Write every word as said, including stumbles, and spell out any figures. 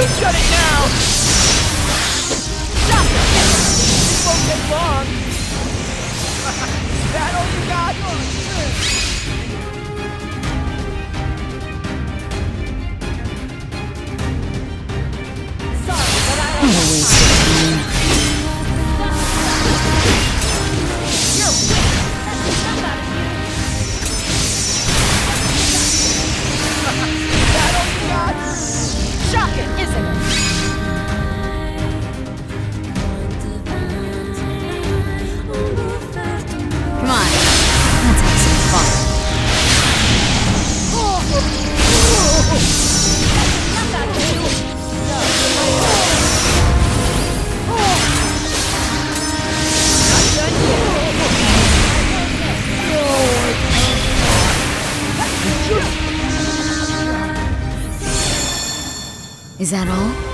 Shut it now! Stop it! It won't take long! That all you got? Sorry, but I don't have time. You're weak! That all you got? Shocking, isn't it? Come on, let's have some fun. Is that all?